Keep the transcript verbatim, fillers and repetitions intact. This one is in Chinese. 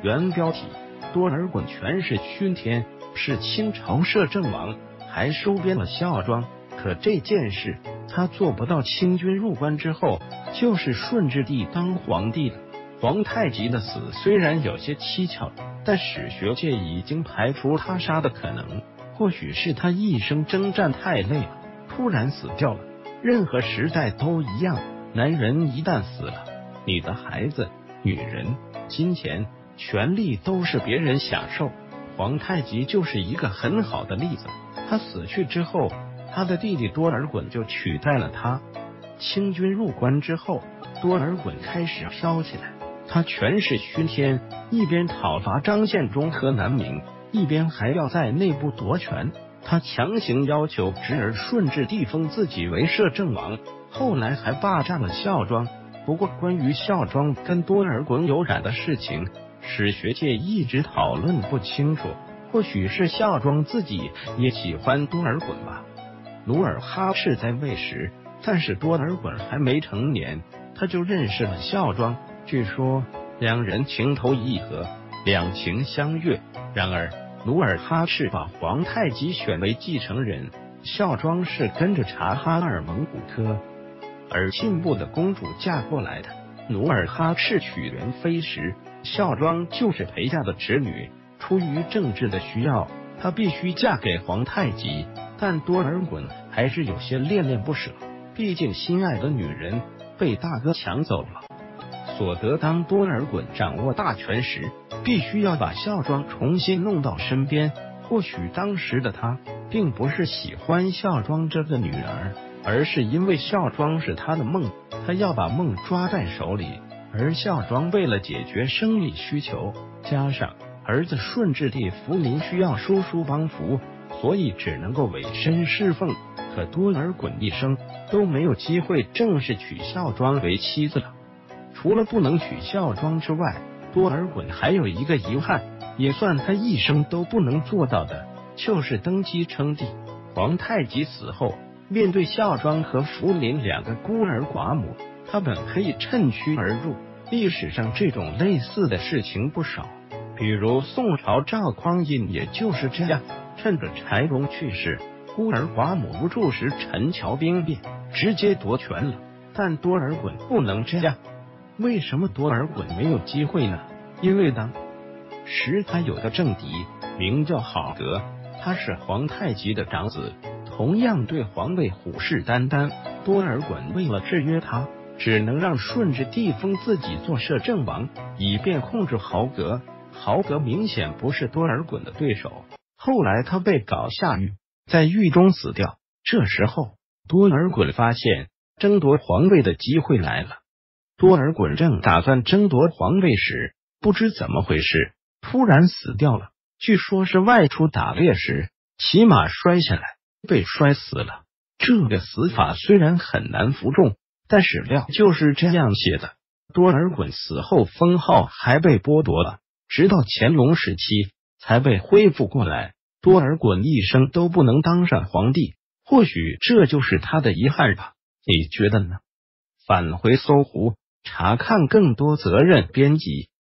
原标题：多尔衮权势熏天，是清朝摄政王，还收编了孝庄。可这件事他做不到。清军入关之后，就是顺治帝当皇帝了。皇太极的死虽然有些蹊跷，但史学界已经排除他杀的可能。或许是他一生征战太累了，突然死掉了。任何时代都一样，男人一旦死了，你的孩子、女人、金钱、权力都是别人享受。皇太极就是一个很好的例子。他死去之后，他的弟弟多尔衮就取代了他。清军入关之后，多尔衮开始飘起来，他权势熏天，一边讨伐张献忠和南明，一边还要在内部夺权。他强行要求侄儿顺治帝封自己为摄政王，后来还霸占了孝庄。不过关于孝庄跟多尔衮有染的事情，史学界一直讨论不清楚。或许是孝庄自己也喜欢多尔衮吧。努尔哈赤在位时，但是多尔衮还没成年，他就认识了孝庄。据说两人情投意合，两情相悦。然而努尔哈赤把皇太极选为继承人，孝庄是跟着察哈尔蒙古科尔沁部的公主嫁过来的。努尔哈赤娶元妃时，孝庄就是陪嫁的侄女。出于政治的需要，她必须嫁给皇太极，但多尔衮还是有些恋恋不舍，毕竟心爱的女人被大哥抢走了。所得当多尔衮掌握大权时，必须要把孝庄重新弄到身边。或许当时的他并不是喜欢孝庄这个女儿，而是因为孝庄是他的梦，他要把梦抓在手里。而孝庄为了解决生理需求，加上儿子顺治帝福临需要叔叔帮扶，所以只能够委身侍奉。可多尔衮一生都没有机会正式娶孝庄为妻子了。除了不能娶孝庄之外，多尔衮还有一个遗憾，也算他一生都不能做到的，就是登基称帝。皇太极死后，面对孝庄和福临两个孤儿寡母，他本可以趁虚而入。历史上这种类似的事情不少，比如宋朝赵匡胤也就是这样，趁着柴荣去世，孤儿寡母无助时，陈桥兵变，直接夺权了。但多尔衮不能这样。为什么多尔衮没有机会呢？因为当时他有个政敌，名叫郝格，他是皇太极的长子，同样对皇位虎视眈眈。多尔衮为了制约他，只能让顺治帝封自己做摄政王，以便控制郝格。郝格明显不是多尔衮的对手，后来他被搞下狱，在狱中死掉。这时候多尔衮发现争夺皇位的机会来了。多尔衮正打算争夺皇位时，不知怎么回事，突然死掉了。据说是外出打猎时骑马摔下来，被摔死了。这个死法虽然很难服众，但史料就是这样写的。多尔衮死后封号还被剥夺了，直到乾隆时期才被恢复过来。多尔衮一生都不能当上皇帝，或许这就是他的遗憾吧？你觉得呢？返回搜狐查看更多责任编辑。